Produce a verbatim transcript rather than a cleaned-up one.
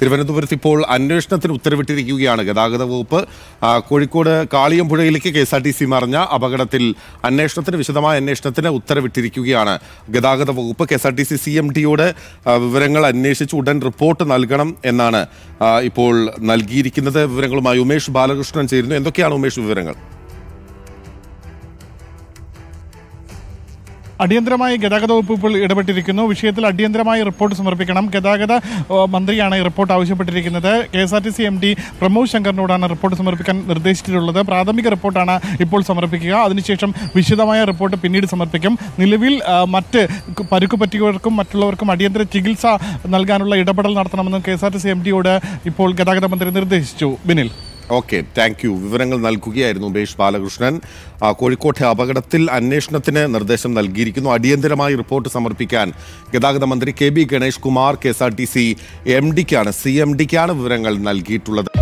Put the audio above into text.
തിരുവനന്തപുരത്ത് ഇപ്പോൾ അന്വേഷണത്തിന് ഉത്തരവിട്ടിരിക്കുകയാണ് ഗതാഗത വകുപ്പ്. കോഴിക്കോട് കാളിയമ്പുഴയിലേക്ക് K S R T C മറിഞ്ഞ അപകടത്തിൽ അന്വേഷണത്തിന് വിശദമായ അന്വേഷണത്തിന് ഉത്തരവിട്ടിരിക്കുകയാണ് ഗതാഗത വകുപ്പ്. K S R T C C M ടിയോട് വിവരങ്ങൾ അന്വേഷിച്ച് ഉടൻ റിപ്പോർട്ട് നൽകണം എന്നാണ് ഇപ്പോൾ നൽകിയിരിക്കുന്നത്. വിവരങ്ങളുമായി ഉമേഷ് ബാലകൃഷ്ണൻ ചേരുന്നു. എന്തൊക്കെയാണ് ഉമേഷ് വിവരങ്ങൾ? അടിയന്തരമായി ഗതാഗത വകുപ്പ് ഇപ്പോൾ ഇടപെട്ടിരിക്കുന്നു. വിഷയത്തിൽ അടിയന്തരമായി റിപ്പോർട്ട് സമർപ്പിക്കണം. ഗതാഗത മന്ത്രിയാണ് ഈ റിപ്പോർട്ട് ആവശ്യപ്പെട്ടിരിക്കുന്നത്. K S R T C M D Pramod ശങ്കറിനോടാണ് റിപ്പോർട്ട് സമർപ്പിക്കാൻ നിർദ്ദേശിച്ചിട്ടുള്ളത്. പ്രാഥമിക റിപ്പോർട്ടാണ് ഇപ്പോൾ സമർപ്പിക്കുക. അതിനുശേഷം വിശദമായ റിപ്പോർട്ട് പിന്നീട് സമർപ്പിക്കും. നിലവിൽ മറ്റ് പരുക്ക് പറ്റിയവർക്കും മറ്റുള്ളവർക്കും അടിയന്തര ചികിത്സ നൽകാനുള്ള ഇടപെടൽ നടത്തണമെന്ന് K S R T C M ഡിയോട് ഇപ്പോൾ ഗതാഗത മന്ത്രി നിർദ്ദേശിച്ചു. Binil, okay, thank you. വിവരങ്ങൾ നൽകുകയായിരുന്നു ഉമേഷ് ബാലകൃഷ്ണൻ. കോഴിക്കോട്ടെ അപകടത്തിൽ അന്വേഷണത്തിന് നിർദ്ദേശം നൽകിയിരിക്കുന്നു. അടിയന്തരമായി റിപ്പോർട്ട് സമർപ്പിക്കാൻ ഗതാഗത മന്ത്രി K B Ganesh Kumar K S R T C M ഡിക്കാണ് സി എം ഡിക്കാണ് വിവരങ്ങൾ നൽകിയിട്ടുള്ളത്.